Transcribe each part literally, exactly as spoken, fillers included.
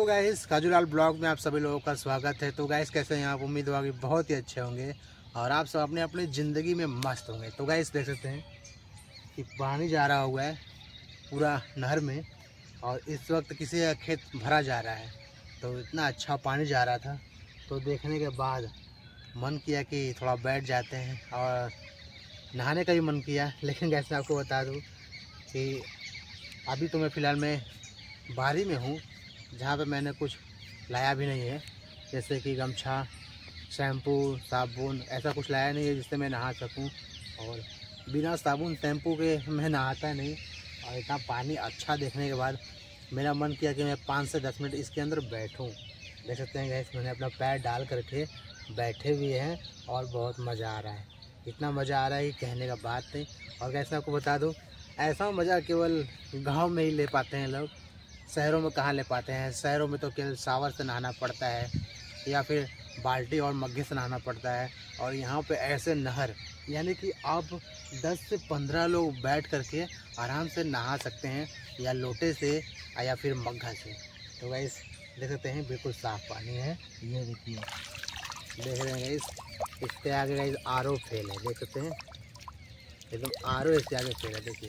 Hello guys, Kajulal blog में आप सभी लोगों का स्वागत है। तो गाइस कैसे हैं आप? उम्मीद होगा कि बहुत ही अच्छे होंगे और आप सब अपने अपनी ज़िंदगी में मस्त होंगे। तो गाइस देख सकते हैं कि पानी जा रहा हुआ है पूरा नहर में और इस वक्त किसी का खेत भरा जा रहा है। तो इतना अच्छा पानी जा रहा था तो देखने के बाद मन किया कि थोड़ा बैठ जाते हैं और नहाने का भी मन किया। लेकिन गाइस मैं आपको बता दूँ कि अभी तो मैं फ़िलहाल में बारी में हूँ जहाँ पे मैंने कुछ लाया भी नहीं है, जैसे कि गमछा, शैम्पू, साबुन, ऐसा कुछ लाया नहीं है जिससे मैं नहा सकूं। और बिना साबुन शैम्पू के मैं नहाता नहीं। और इतना पानी अच्छा देखने के बाद मेरा मन किया कि मैं पाँच से दस मिनट इसके अंदर बैठूं। देख सकते हैं गैस मैंने अपना पैर डाल करके बैठे हुए हैं और बहुत मज़ा आ रहा है। इतना मज़ा आ रहा है कि कहने का बात नहीं। और गैस मैं आपको बता दूँ, ऐसा मज़ा केवल गाँव में ही ले पाते हैं लोग, शहरों में कहाँ ले पाते हैं। शहरों में तो केवल शावर से नहाना पड़ता है या फिर बाल्टी और मग्गे से नहाना पड़ता है। और यहाँ पे ऐसे नहर, यानी कि आप दस से पंद्रह लोग बैठ करके आराम से नहा सकते हैं, या लोटे से या फिर मग्घा से। तो गाइस देख सकते हैं बिल्कुल साफ़ पानी है। ये देखिए, देख रहे हैं गाइस, इसके आगे गाइस आर ओ फेल है। देख सकते हैं एकदम आर ओ इसके आगे फेल है। देखिए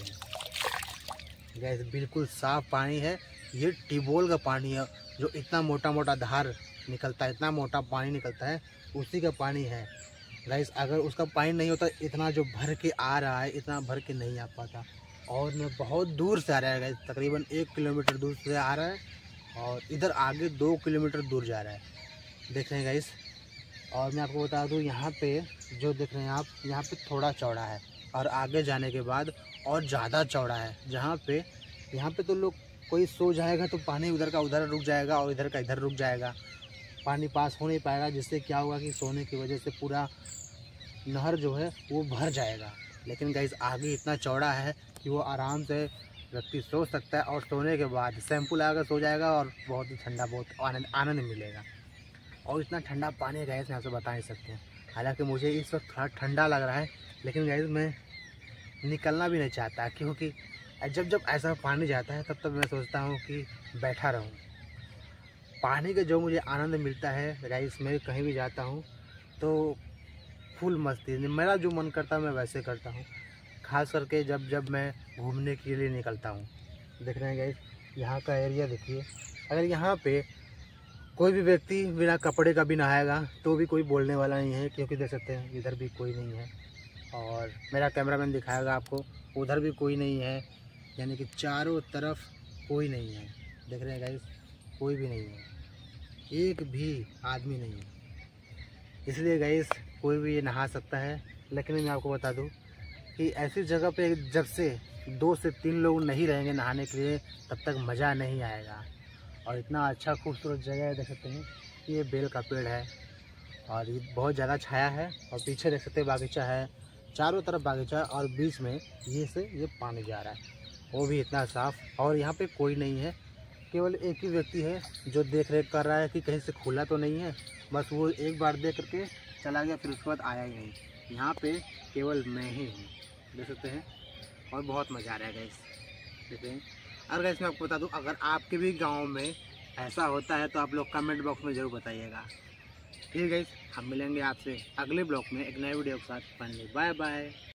गैस बिल्कुल साफ़ पानी है। ये ट्यूबवेल का पानी है जो इतना मोटा मोटा धार निकलता है, इतना मोटा पानी निकलता है, उसी का पानी है गैस। अगर उसका पानी नहीं होता, इतना जो भर के आ रहा है, इतना भर के नहीं आ पाता। और मैं बहुत दूर से आ रहा है गैस, तकरीबन एक किलोमीटर दूर से आ रहा है और इधर आगे दो किलोमीटर दूर जा रहा है। देख रहे हैं गैस। और मैं आपको बता दूँ, यहाँ पे जो देख रहे हैं आप, यहाँ पे थोड़ा चौड़ा है और आगे जाने के बाद और ज़्यादा चौड़ा है। जहाँ पे यहाँ पे तो लोग कोई सो जाएगा तो पानी उधर का उधर रुक जाएगा और इधर का इधर रुक जाएगा, पानी पास हो नहीं पाएगा, जिससे क्या होगा कि सोने की वजह से पूरा नहर जो है वो भर जाएगा। लेकिन गाइस आगे इतना चौड़ा है कि वो आराम से व्यक्ति सो सकता है और सोने के बाद शैम्पू लगा कर सो जाएगा और बहुत ही ठंडा, बहुत आनंद आनंद मिलेगा। और इतना ठंडा पानी गैस यहाँ से बता नहीं सकते हैं। हालाँकि मुझे इस वक्त थोड़ा ठंडा लग रहा है, लेकिन गैस मैं निकलना भी नहीं चाहता, क्योंकि जब जब ऐसा पानी जाता है तब तब मैं सोचता हूँ कि बैठा रहूँ। पानी का जो मुझे आनंद मिलता है गाइस, मैं कहीं भी जाता हूँ तो फुल मस्ती, मेरा जो मन करता है मैं वैसे करता हूँ। खास करके जब जब मैं घूमने के लिए निकलता हूँ। देख रहे हैं गाइस, यहाँ का एरिया देखिए। अगर यहाँ पे कोई भी व्यक्ति बिना कपड़े का भी नहाएगा तो भी कोई बोलने वाला नहीं है, क्योंकि देख सकते हैं इधर भी कोई नहीं है और मेरा कैमरामैन दिखाएगा आपको, उधर भी कोई नहीं है, यानी कि चारों तरफ कोई नहीं है। देख रहे हैं गाइस, कोई भी नहीं है, एक भी आदमी नहीं है। इसलिए गाइस कोई भी ये नहा सकता है। लेकिन मैं आपको बता दूं कि ऐसी जगह पे जब से दो से तीन लोग नहीं रहेंगे नहाने के लिए, तब तक मज़ा नहीं आएगा। और इतना अच्छा खूबसूरत जगह है। देख सकते हैं ये बेल का पेड़ है और ये बहुत ज़्यादा छाया है। और पीछे देख सकते हैं बागीचा है, चारों तरफ बागीचा, और बीच में ये से ये पानी जा रहा है, वो भी इतना साफ़। और यहाँ पे कोई नहीं है, केवल एक ही व्यक्ति है जो देख रेख कर रहा है कि कहीं से खुला तो नहीं है। बस वो एक बार देख करके चला गया, फिर उसके बाद आया ही नहीं। यहाँ पे केवल मैं ही हूँ, देख सकते हैं। और बहुत मज़ा आ रहा है गैस, देखते हैं। और गैस मैं आपको बता दूँ, अगर आपके भी गाँव में ऐसा होता है तो आप लोग कमेंट बॉक्स में ज़रूर बताइएगा। ठीक है गैस, हम मिलेंगे आपसे अगले ब्लॉग में एक नए वीडियो के साथ। Bye bye.